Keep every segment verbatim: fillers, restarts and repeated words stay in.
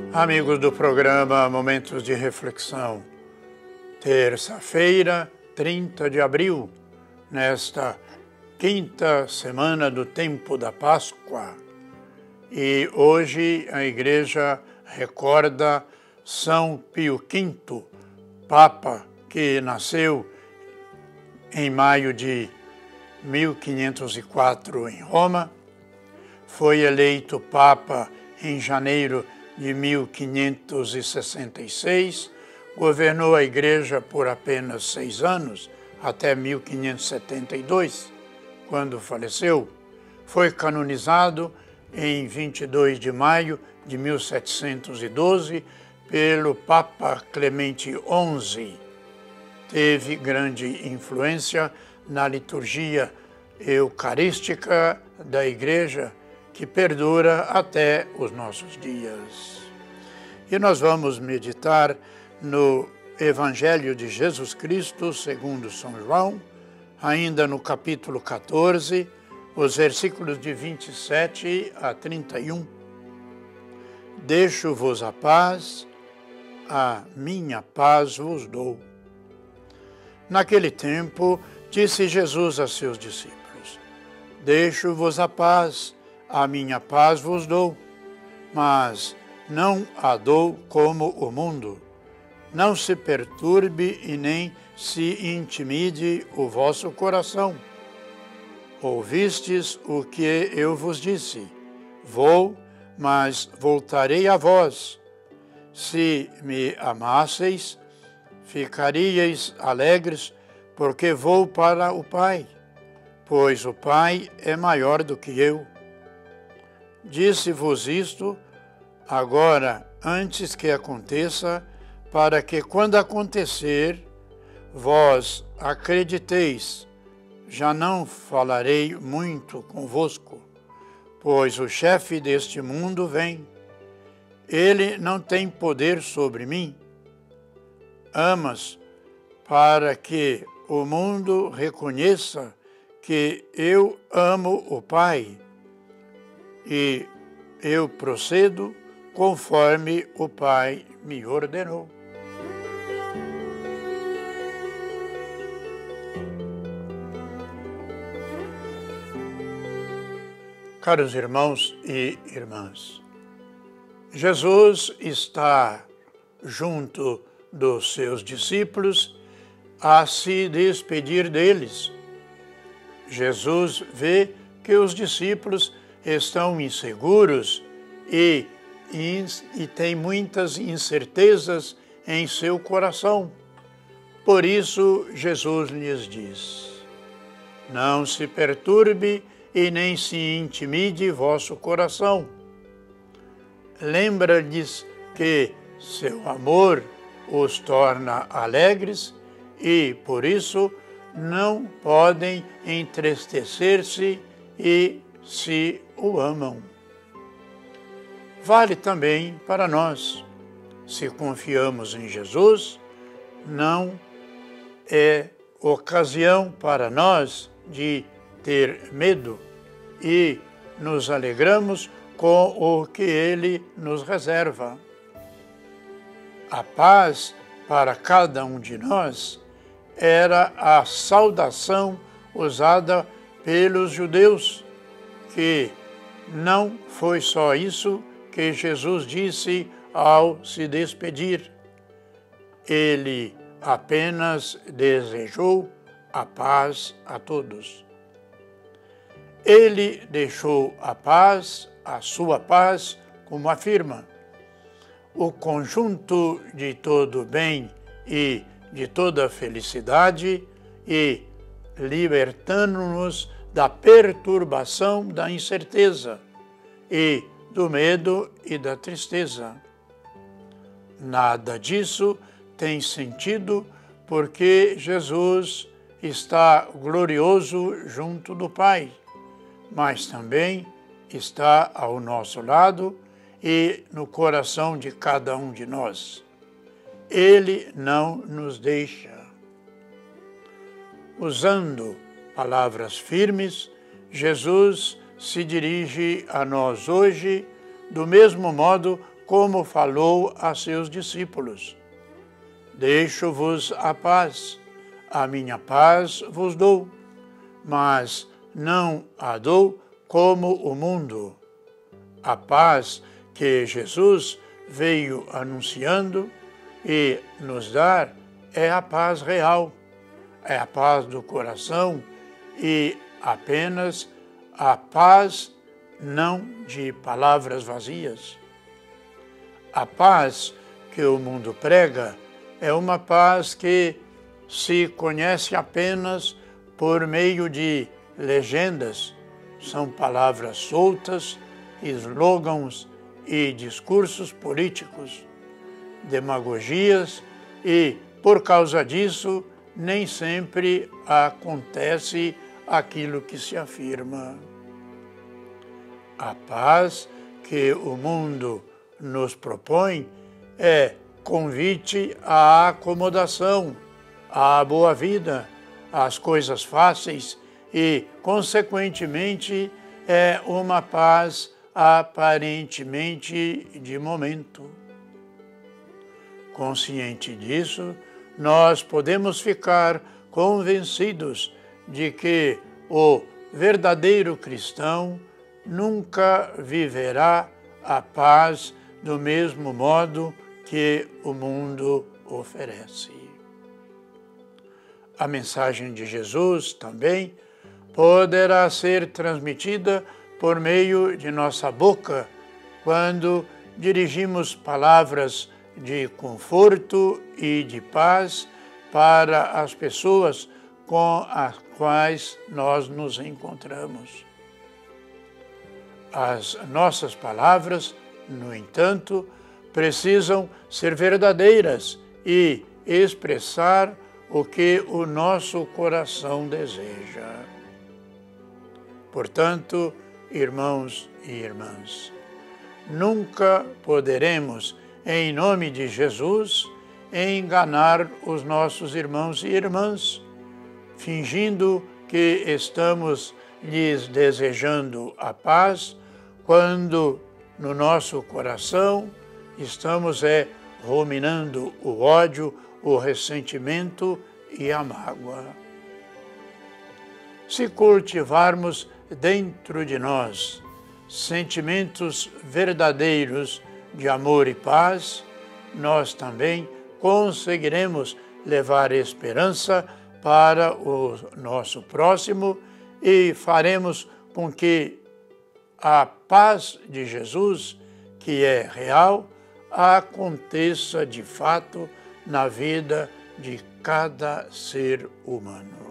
Amigos do programa Momentos de Reflexão, terça-feira, trinta de abril, nesta quinta semana do tempo da Páscoa. E hoje a Igreja recorda São Pio quinto, Papa que nasceu em maio de mil quinhentos e quatro em Roma, foi eleito Papa em janeiro de mil quinhentos e sessenta e seis, governou a Igreja por apenas seis anos, até mil quinhentos e setenta e dois, quando faleceu. Foi canonizado em vinte e dois de maio de mil setecentos e doze pelo Papa Clemente onze. Teve grande influência na liturgia eucarística da Igreja, que perdura até os nossos dias. E nós vamos meditar no Evangelho de Jesus Cristo, segundo São João, ainda no capítulo quatorze, os versículos de vinte e sete a trinta e um. Deixo-vos a paz, a minha paz vos dou. Naquele tempo, disse Jesus a seus discípulos: Deixo-vos a paz, a minha paz vos dou, mas não a dou como o mundo. Não se perturbe e nem se intimide o vosso coração. Ouvistes o que eu vos disse: Vou, mas voltarei a vós. Se me amasseis, ficaríeis alegres, porque vou para o Pai, pois o Pai é maior do que eu. Disse-vos isto agora, antes que aconteça, para que, quando acontecer, vós acrediteis. Já não falarei muito convosco, pois o chefe deste mundo vem. Ele não tem poder sobre mim. Amas, para que o mundo reconheça que eu amo o Pai, e eu procedo conforme o Pai me ordenou. Caros irmãos e irmãs, Jesus está junto dos seus discípulos a se despedir deles. Jesus vê que os discípulos estão inseguros e, e, e têm muitas incertezas em seu coração. Por isso, Jesus lhes diz: Não se perturbe e nem se intimide vosso coração. Lembra-lhes que seu amor os torna alegres e, por isso, não podem entristecer-se e se o amam. Vale também para nós. Se confiamos em Jesus, não é ocasião para nós de ter medo e nos alegramos com o que Ele nos reserva. A paz para cada um de nós era a saudação usada pelos judeus, que não foi só isso que Jesus disse ao se despedir. Ele apenas desejou a paz a todos. Ele deixou a paz, a sua paz, como afirma, o conjunto de todo bem e de toda felicidade, e libertando-nos da perturbação da incerteza e do medo e da tristeza. Nada disso tem sentido porque Jesus está glorioso junto do Pai, mas também está ao nosso lado e no coração de cada um de nós. Ele não nos deixa. Usando palavras firmes, Jesus se dirige a nós hoje do mesmo modo como falou a seus discípulos: deixo-vos a paz, a minha paz vos dou, mas não a dou como o mundo. A paz que Jesus veio anunciando e nos dar é a paz real, é a paz do coração e apenas a paz não de palavras vazias. A paz que o mundo prega é uma paz que se conhece apenas por meio de legendas, são palavras soltas, slogans e discursos políticos, demagogias e, por causa disso, nem sempre acontece aquilo que se afirma. A paz que o mundo nos propõe é convite à acomodação, à boa vida, às coisas fáceis e, consequentemente, é uma paz aparentemente de momento. Consciente disso, nós podemos ficar convencidos de que o verdadeiro cristão nunca viverá a paz do mesmo modo que o mundo oferece. A mensagem de Jesus também poderá ser transmitida por meio de nossa boca, quando dirigimos palavras de conforto e de paz para as pessoas com as quais nós nos encontramos. As nossas palavras, no entanto, precisam ser verdadeiras e expressar o que o nosso coração deseja. Portanto, irmãos e irmãs, nunca poderemos, em nome de Jesus, enganar os nossos irmãos e irmãs, fingindo que estamos lhes desejando a paz, quando no nosso coração estamos é, ruminando o ódio, o ressentimento e a mágoa. Se cultivarmos dentro de nós sentimentos verdadeiros de amor e paz, nós também conseguiremos levar esperança para o nosso próximo e faremos com que a paz de Jesus, que é real, aconteça de fato na vida de cada ser humano.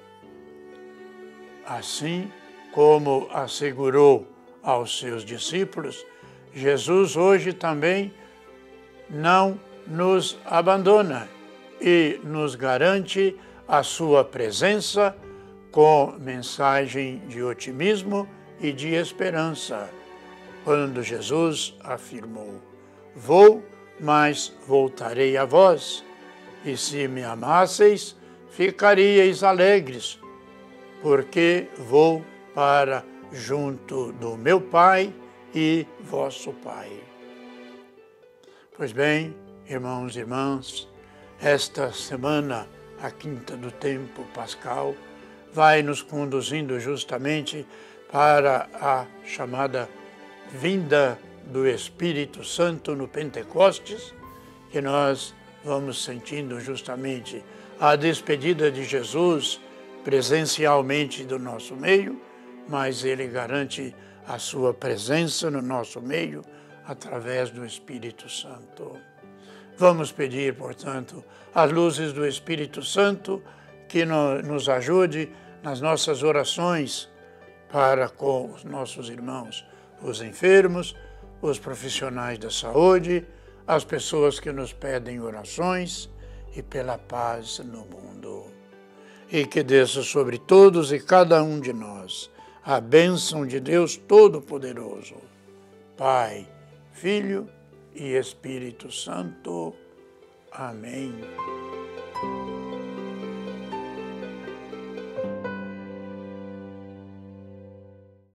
Assim como assegurou aos seus discípulos, Jesus hoje também não nos abandona e nos garante a sua presença com mensagem de otimismo e de esperança, quando Jesus afirmou: vou, mas voltarei a vós, e se me amasseis, ficaríeis alegres, porque vou para junto do meu Pai e vosso Pai. Pois bem, irmãos e irmãs, esta semana, a quinta do tempo pascal, vai nos conduzindo justamente para a chamada vinda do Espírito Santo no Pentecostes, que nós vamos sentindo justamente a despedida de Jesus presencialmente do nosso meio, mas ele garante a sua presença no nosso meio através do Espírito Santo. Vamos pedir, portanto, as luzes do Espírito Santo que nos ajude nas nossas orações para com os nossos irmãos, os enfermos, os profissionais da saúde, as pessoas que nos pedem orações e pela paz no mundo. E que desça sobre todos e cada um de nós a bênção de Deus Todo-Poderoso, Pai, Filho e Espírito Santo. Amém.